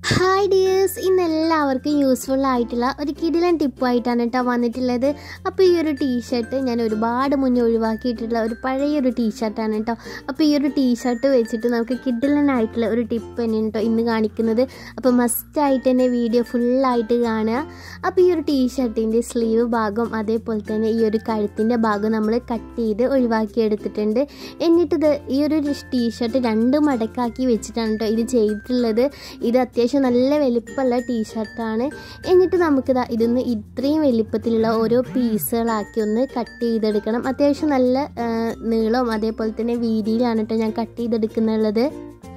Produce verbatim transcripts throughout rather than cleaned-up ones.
Hi dears, ഇന്ന് എല്ലാവർക്കും useful ആയിട്ടുള്ള ഒരു കിടിലൻ ടിപ്പായിട്ടാണ് കേട്ടോ വന്നിട്ടുള്ളത്. അപ്പോൾ ഈ ഒരു ടീഷർട്ട് ഞാൻ ഒരുപാട് മുന്നേ ഒഴിവാക്കിയിട്ടുള്ള ഒരു പഴയൊരു ടീഷർട്ടാണ് കേട്ടോ. അപ്പോൾ ഈ ഒരു ടീഷർട്ട് വെച്ചിട്ട് നമുക്ക് കിടിലനായിട്ടുള്ള ഒരു ടിപ്പ് തന്നെയാണ് കേട്ടോ ഇന്ന് കാണിക്കുന്നത്. അപ്പോൾ മസ്റ്റായിട്ട് തന്നെ വീഡിയോ ഫുള്ളായിട്ട് കാണുക. അപ്പോൾ ഈ ഒരു ടീഷർട്ടിൻ്റെ സ്ലീവ് ഭാഗം അതേപോലെ തന്നെ ഈ ഒരു കഴുത്തിൻ്റെ ഭാഗം നമ്മൾ കട്ട് ചെയ്ത് ഒഴിവാക്കി എടുത്തിട്ടുണ്ട്. എന്നിട്ട് ഈ ഒരു ടീഷർട്ട് രണ്ട് മടക്കാക്കി വെച്ചിട്ടാണ് കേട്ടോ ഇത് ചെയ്തിട്ടുള്ളത്. ഇത് അത്യാവശ്യം നല്ല വലിപ്പമുള്ള ടീഷർട്ടാണ്. എന്നിട്ട് നമുക്കിതാ ഇതൊന്ന് ഇത്രയും വലിപ്പത്തിലുള്ള ഓരോ പീസുകളാക്കി ഒന്ന് കട്ട് ചെയ്തെടുക്കണം. അത്യാവശ്യം നല്ല നീളവും അതേപോലെ തന്നെ വീതിയിലാണ് കേട്ടോ ഞാൻ കട്ട് ചെയ്തെടുക്കുന്നുള്ളത്.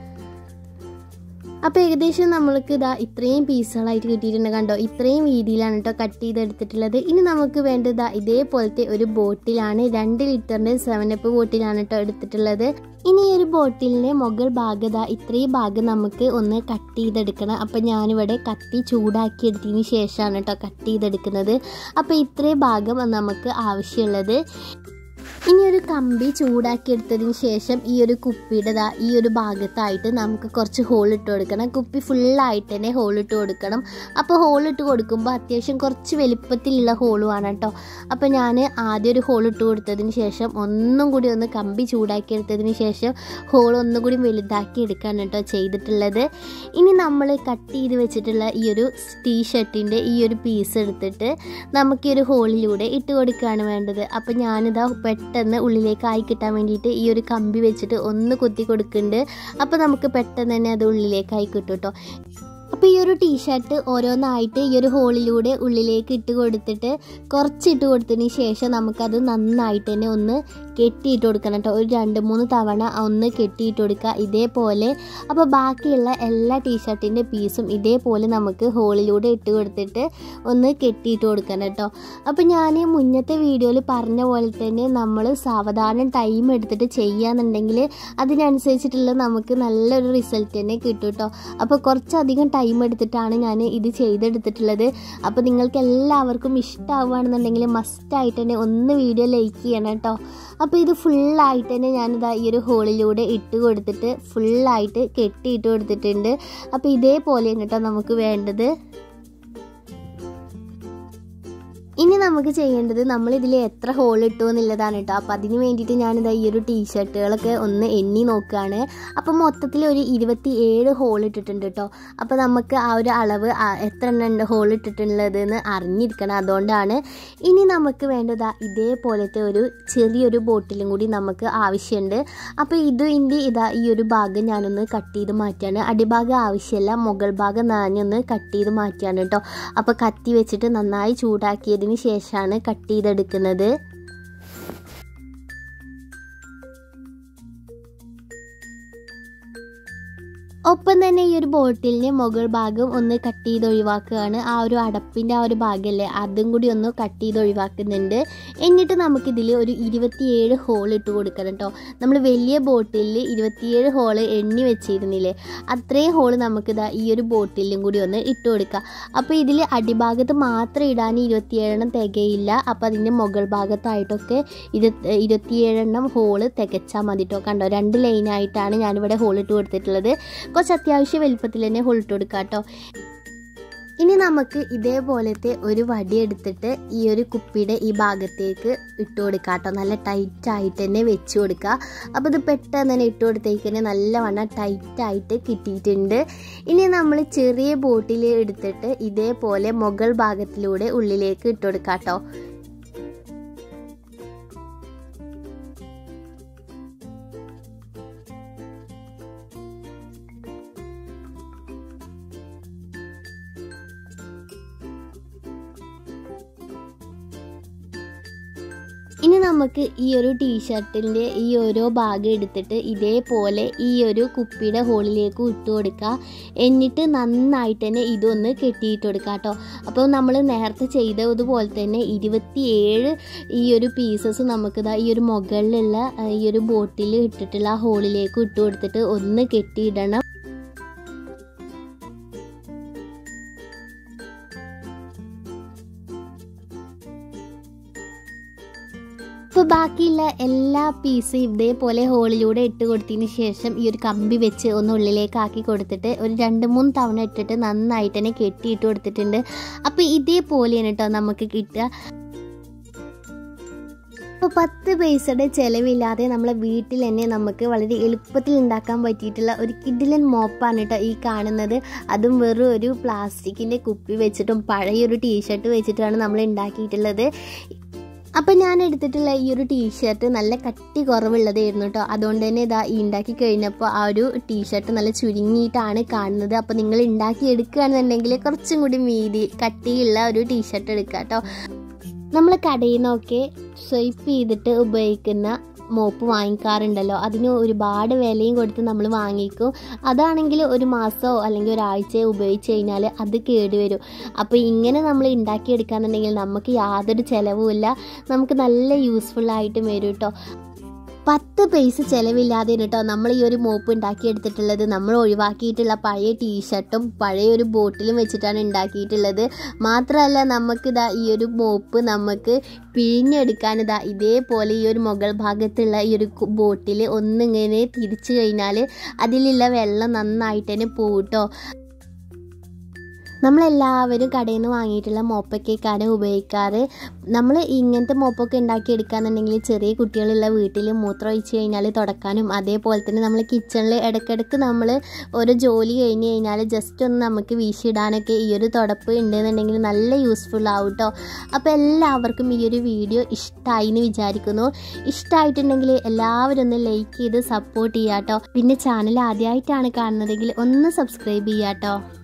അപ്പോൾ ഏകദേശം നമ്മൾക്ക് ഇതാ ഇത്രയും പീസുകളായിട്ട് കിട്ടിയിട്ടുണ്ട്. കണ്ടോ, ഇത്രയും വീതിയിലാണ് കേട്ടോ കട്ട് ചെയ്തെടുത്തിട്ടുള്ളത്. ഇനി നമുക്ക് വേണ്ടത് ഇതേപോലത്തെ ഒരു ബോട്ടിലാണ്, രണ്ട് ലിറ്ററിൻ്റെ സെവനപ്പ് ബോട്ടിലാണ് കേട്ടോ എടുത്തിട്ടുള്ളത്. ഇനി ഈ ഒരു ബോട്ടിലിൻ്റെ മുകൾ ഭാഗത ഇത്രയും ഭാഗം നമുക്ക് ഒന്ന് കട്ട് ചെയ്തെടുക്കണം. അപ്പോൾ ഞാനിവിടെ കത്തി ചൂടാക്കി എടുത്തതിന് ശേഷമാണ് കേട്ടോ കട്ട് ചെയ്തെടുക്കുന്നത്. അപ്പോൾ ഇത്രയും ഭാഗം നമുക്ക് ആവശ്യമുള്ളത്. ഇനി ഒരു കമ്പി ചൂടാക്കി എടുത്തതിന് ശേഷം ഈ ഒരു കുപ്പിയുടെ ഈ ഒരു ഭാഗത്തായിട്ട് നമുക്ക് കുറച്ച് ഹോൾ ഇട്ട് കൊടുക്കണം. കുപ്പി ഫുള്ളായിട്ട് തന്നെ ഹോൾ ഇട്ട് കൊടുക്കണം. അപ്പോൾ ഹോൾ ഇട്ട് കൊടുക്കുമ്പോൾ അത്യാവശ്യം കുറച്ച് വലിപ്പത്തിലുള്ള ഹോളുമാണ് കേട്ടോ. അപ്പോൾ ഞാൻ ആദ്യം ഒരു ഹോൾ ഇട്ട് കൊടുത്തതിന് ശേഷം ഒന്നും കൂടി ഒന്ന് കമ്പി ചൂടാക്കി എടുത്തതിന് ശേഷം ഹോൾ ഒന്നും കൂടി വലുതാക്കി എടുക്കാണ് കേട്ടോ ചെയ്തിട്ടുള്ളത്. ഇനി നമ്മൾ കട്ട് ചെയ്ത് വെച്ചിട്ടുള്ള ഈ ഒരു ടീഷർട്ടിൻ്റെ ഈ ഒരു പീസ് എടുത്തിട്ട് നമുക്ക് ഈ ഒരു ഹോളിലൂടെ ഇട്ട് കൊടുക്കുകയാണ് വേണ്ടത്. അപ്പോൾ ഞാനിതാ പെട്ടെന്ന് ഉള്ളിലേക്ക് ആയി കിട്ടാൻ വേണ്ടിയിട്ട് ഈ ഒരു കമ്പി വെച്ചിട്ട് ഒന്ന് കുത്തി കൊടുക്കുന്നുണ്ട്. അപ്പോൾ നമുക്ക് പെട്ടെന്ന് തന്നെ അത് ഉള്ളിലേക്കായി കിട്ടും കേട്ടോ. അപ്പോൾ ഈ ഒരു ടീഷർട്ട് ഓരോന്നായിട്ട് ഈ ഒരു ഹോളിലൂടെ ഉള്ളിലേക്ക് ഇട്ട് കൊടുത്തിട്ട് കുറച്ച് ഇട്ട് കൊടുത്തതിന് ശേഷം നമുക്കത് നന്നായിട്ട് തന്നെ ഒന്ന് കെട്ടിയിട്ട് കൊടുക്കണം കേട്ടോ. ഒരു രണ്ട് മൂന്ന് തവണ ഒന്ന് കെട്ടിയിട്ട് കൊടുക്കുക ഇതേപോലെ. അപ്പോൾ ബാക്കിയുള്ള എല്ലാ ടീഷർട്ടിൻ്റെ പീസും ഇതേപോലെ നമുക്ക് ഹോളിലൂടെ ഇട്ട് കൊടുത്തിട്ട് ഒന്ന് കെട്ടിയിട്ട് കൊടുക്കണം കേട്ടോ. അപ്പോൾ ഞാൻ മുന്നത്തെ വീഡിയോയിൽ പറഞ്ഞ പോലെ തന്നെ നമ്മൾ സാവധാനം ടൈം എടുത്തിട്ട് ചെയ്യുകയാണെന്നുണ്ടെങ്കിൽ അതിനനുസരിച്ചിട്ടുള്ള നമുക്ക് നല്ലൊരു റിസൾട്ട് തന്നെ കിട്ടും കേട്ടോ. അപ്പോൾ കുറച്ചധികം ടൈം എടുത്തിട്ടാണ് ഞാൻ ഇത് ചെയ്തെടുത്തിട്ടുള്ളത്. അപ്പോൾ നിങ്ങൾക്ക് എല്ലാവർക്കും ഇഷ്ടമാവുകയാണെന്നുണ്ടെങ്കിൽ മസ്റ്റായിട്ട് തന്നെ ഒന്ന് വീഡിയോ ലൈക്ക് ചെയ്യണം കേട്ടോ. അപ്പോൾ ഇത് ഫുള്ളായിട്ട് തന്നെ ഞാനിതാ ഈ ഒരു ഹോളിലൂടെ ഇട്ട് കൊടുത്തിട്ട് ഫുള്ളായിട്ട് കെട്ടിയിട്ട് കൊടുത്തിട്ടുണ്ട്. അപ്പോൾ ഇതേപോലെയാണ് കേട്ടോ നമുക്ക് വേണ്ടത്. ഇനി നമുക്ക് ചെയ്യേണ്ടത് നമ്മളിതിൽ എത്ര ഹോൾ ഇട്ടു എന്നുള്ളതാണ് കേട്ടോ. അപ്പോൾ അതിന് വേണ്ടിയിട്ട് ഞാനിതാ ഈ ഒരു ടീഷർട്ടുകളൊക്കെ ഒന്ന് എണ്ണി നോക്കുകയാണ്. അപ്പോൾ മൊത്തത്തിൽ ഒരു ഇരുപത്തി ഏഴ് ഹോൾ ഇട്ടിട്ടുണ്ട് കേട്ടോ. അപ്പോൾ നമുക്ക് ആ ഒരു അളവ് എത്ര എണ്ണം ഉണ്ട് ഹോൾ ഇട്ടിട്ടുള്ളതെന്ന് അറിഞ്ഞിരിക്കണം, അതുകൊണ്ടാണ്. ഇനി നമുക്ക് വേണ്ടതാ ഇതേപോലത്തെ ഒരു ചെറിയൊരു ബോട്ടിലും കൂടി നമുക്ക് ആവശ്യമുണ്ട്. അപ്പോൾ ഇതിൻ്റെ ഇതാ ഈ ഒരു ഭാഗം ഞാനൊന്ന് കട്ട് ചെയ്ത് മാറ്റിയാണ്. അടിഭാഗം ആവശ്യമില്ല, മുകൾ ഭാഗം ഞാനൊന്ന് കട്ട് ചെയ്ത് മാറ്റിയാണ് കേട്ടോ. അപ്പോൾ കത്തി വെച്ചിട്ട് നന്നായി ചൂടാക്കിയതിന് ശേഷമാണ് കട്ട് ചെയ്തെടുക്കുന്നത്. ഒപ്പം തന്നെ ഈ ഒരു ബോട്ടിലിൻ്റെ മുകൾ ഭാഗം ഒന്ന് കട്ട് ചെയ്ത് ഒഴിവാക്കുകയാണ്. ആ ഒരു അടപ്പിൻ്റെ ആ ഒരു ഭാഗമല്ലേ, അതും കൂടി ഒന്ന് കട്ട് ചെയ്ത് ഒഴിവാക്കുന്നുണ്ട്. എന്നിട്ട് നമുക്കിതിൽ ഒരു ഇരുപത്തിയേഴ് ഹോൾ ഇട്ട് കൊടുക്കണം കേട്ടോ. നമ്മൾ വലിയ ബോട്ടിലിൽ ഇരുപത്തിയേഴ് ഹോൾ എണ്ണി വെച്ചിരുന്നില്ലേ, അത്രയും ഹോൾ നമുക്കിതാ ഈ ഒരു ബോട്ടിലും കൂടി ഒന്ന് ഇട്ട് കൊടുക്കുക. അപ്പോൾ ഇതിൽ അടിഭാഗത്ത് മാത്രം ഇടാൻ ഇരുപത്തിയേഴെണ്ണം തികയില്ല. അപ്പോൾ അതിൻ്റെ മുകൾ ഭാഗത്തായിട്ടൊക്കെ ഇരു ഇരുപത്തിയേഴെണ്ണം ഹോള് തികച്ചാൽ മതി കേട്ടോ. കണ്ടോ, രണ്ട് ലൈനായിട്ടാണ് ഞാനിവിടെ ഹോൾ ഇട്ട് കൊടുത്തിട്ടുള്ളത്. കുറച്ച് അത്യാവശ്യം വലുപ്പത്തിൽ തന്നെ ഹോൾ ഇട്ട് കൊടുക്കുക കേട്ടോ. ഇനി നമുക്ക് ഇതേപോലത്തെ ഒരു വടി എടുത്തിട്ട് ഈ ഒരു കുപ്പിയുടെ ഈ ഭാഗത്തേക്ക് ഇട്ട് കൊടുക്കുക കേട്ടോ. നല്ല ടൈറ്റായിട്ട് തന്നെ വെച്ച് കൊടുക്കുക. അപ്പോൾ ഇത് പെട്ടെന്ന് തന്നെ ഇട്ട് കൊടുത്തേക്ക് തന്നെ നല്ലവണ്ണം ടൈറ്റായിട്ട് കിട്ടിയിട്ടുണ്ട്. ഇനി നമ്മൾ ചെറിയ ബോട്ടിൽ എടുത്തിട്ട് ഇതേപോലെ മുകൾ ഭാഗത്തിലൂടെ ഉള്ളിലേക്ക് ഇട്ട് കൊടുക്കുക കേട്ടോ. ഇനി നമുക്ക് ഈ ഒരു ടീഷർട്ടിൻ്റെ ഈ ഓരോ ഭാഗം എടുത്തിട്ട് ഇതേപോലെ ഈ ഒരു കുപ്പിയുടെ ഹോളിലേക്ക് ഇട്ട് കൊടുക്കുക. എന്നിട്ട് നന്നായിട്ട് തന്നെ ഇതൊന്ന് കെട്ടിയിട്ട് കൊടുക്കുക കേട്ടോ. അപ്പോൾ നമ്മൾ നേരത്തെ ചെയ്തതുപോലെ തന്നെ ഇരുപത്തിയേഴ് ഈ ഒരു പീസസ് നമുക്കിതാ ഈ ഒരു മുകളിലുള്ള ഈ ഒരു ബോട്ടിൽ ഇട്ടിട്ടുള്ള ആ ഹോളിലേക്ക് ഇട്ട് കൊടുത്തിട്ട് ഒന്ന് കെട്ടിയിടണം. അപ്പോൾ ബാക്കിയുള്ള എല്ലാ പീസും ഇതേപോലെ ഹോളിലൂടെ ഇട്ട് കൊടുത്തതിന് ശേഷം ഈ ഒരു കമ്പി വെച്ച് ഒന്ന് ഉള്ളിലേക്ക് ആക്കി കൊടുത്തിട്ട് ഒരു രണ്ട് മൂന്ന് തവണ ഇട്ടിട്ട് നന്നായിട്ട് തന്നെ കെട്ടിയിട്ട് കൊടുത്തിട്ടുണ്ട്. അപ്പോൾ ഇതേപോലെയാണ് കേട്ടോ നമുക്ക് കിട്ടുക. അപ്പോൾ പത്ത് പൈസയുടെ ചിലവില്ലാതെ നമ്മളെ വീട്ടിൽ തന്നെ നമുക്ക് വളരെ എളുപ്പത്തിൽ ഉണ്ടാക്കാൻ പറ്റിയിട്ടുള്ള ഒരു കിഡിലൻ മോപ്പാണ് കേട്ടോ ഈ കാണുന്നത്. അതും വെറും ഒരു പ്ലാസ്റ്റിക്കിൻ്റെ കുപ്പി വെച്ചിട്ടും പഴയൊരു ടീഷർട്ട് വെച്ചിട്ടാണ് നമ്മൾ ഉണ്ടാക്കിയിട്ടുള്ളത്. അപ്പം ഞാൻ എടുത്തിട്ടുള്ള ഈ ഒരു ടീഷർട്ട് നല്ല കട്ടി കുറവുള്ളതായിരുന്നു കേട്ടോ. അതുകൊണ്ട് തന്നെ ഇതാ ഈ ഉണ്ടാക്കി കഴിഞ്ഞപ്പോൾ ആ ഒരു ടീഷർട്ട് നല്ല ചുരുങ്ങിയിട്ടാണ് കാണുന്നത്. അപ്പോൾ നിങ്ങൾ ഉണ്ടാക്കി എടുക്കുകയാണെന്നുണ്ടെങ്കിൽ കുറച്ചും കൂടി വീതി കട്ടിയുള്ള ഒരു ടീഷർട്ട് എടുക്കുക കേട്ടോ. നമ്മൾ കടയിൽ നിന്നൊക്കെ സ്വൈപ്പ് ചെയ്തിട്ട് ഉപയോഗിക്കുന്ന മോപ്പ് വാങ്ങിക്കാറുണ്ടല്ലോ, അതിന് ഒരുപാട് വിലയും കൊടുത്ത് നമ്മൾ വാങ്ങിക്കും. അതാണെങ്കിൽ ഒരു മാസമോ അല്ലെങ്കിൽ ഒരാഴ്ചയോ ഉപയോഗിച്ച് കഴിഞ്ഞാൽ അത് കേടുവരും. അപ്പോൾ ഇങ്ങനെ നമ്മൾ ഉണ്ടാക്കിയെടുക്കാന്നുണ്ടെങ്കിൽ നമുക്ക് യാതൊരു ചിലവുമില്ല, നമുക്ക് നല്ല യൂസ്ഫുള്ളായിട്ടും വരും കേട്ടോ. പത്ത് പൈസ ചിലവില്ലാതെ കേട്ടോ നമ്മൾ ഈ ഒരു മോപ്പ് ഉണ്ടാക്കിയെടുത്തിട്ടുള്ളത്. നമ്മൾ ഒഴിവാക്കിയിട്ടുള്ള പഴയ ടീഷർട്ടും പഴയ ഒരു ബോട്ടിലും വെച്ചിട്ടാണ് ഉണ്ടാക്കിയിട്ടുള്ളത്. മാത്രമല്ല നമുക്കിതാ ഈ ഒരു മോപ്പ് നമുക്ക് പിഴിഞ്ഞെടുക്കാൻ ഇതാ ഇതേപോലെ ഈ ഒരു മുകൾ ഭാഗത്തുള്ള ഈ ഒരു ബോട്ടിൽ ഒന്നിങ്ങനെ തിരിച്ചു കഴിഞ്ഞാൽ അതിലുള്ള വെള്ളം നന്നായിട്ട് തന്നെ പോകും കേട്ടോ. നമ്മളെല്ലാവരും കടയിൽ നിന്ന് വാങ്ങിയിട്ടുള്ള മോപ്പൊക്കെയാണ് ഉപയോഗിക്കാറ്. നമ്മൾ ഇങ്ങനത്തെ മോപ്പൊക്കെ ഉണ്ടാക്കിയെടുക്കുകയെന്നുണ്ടെങ്കിൽ ചെറിയ കുട്ടികളുള്ള വീട്ടിൽ മൂത്രം ഒഴിച്ച് കഴിഞ്ഞാൽ തുടക്കാനും, അതേപോലെ തന്നെ നമ്മൾ കിച്ചണിൽ ഇടയ്ക്കിടയ്ക്ക് നമ്മൾ ഓരോ ജോലി കഴിഞ്ഞ് കഴിഞ്ഞാൽ ജസ്റ്റ് ഒന്ന് നമുക്ക് വീശിയിടാനൊക്കെ ഈ ഒരു തുടപ്പ് ഉണ്ടെന്നുണ്ടെങ്കിൽ നല്ല യൂസ്ഫുൾ ആവും കേട്ടോ. അപ്പോൾ എല്ലാവർക്കും ഈ ഒരു വീഡിയോ ഇഷ്ടമായി എന്ന് വിചാരിക്കുന്നു. ഇഷ്ടമായിട്ടുണ്ടെങ്കിൽ എല്ലാവരും ഒന്ന് ലൈക്ക് ചെയ്ത് സപ്പോർട്ട് ചെയ്യാം കേട്ടോ. പിന്നെ ചാനൽ ആദ്യമായിട്ടാണ് കാണുന്നതെങ്കിൽ ഒന്ന് സബ്സ്ക്രൈബ് ചെയ്യാം കേട്ടോ.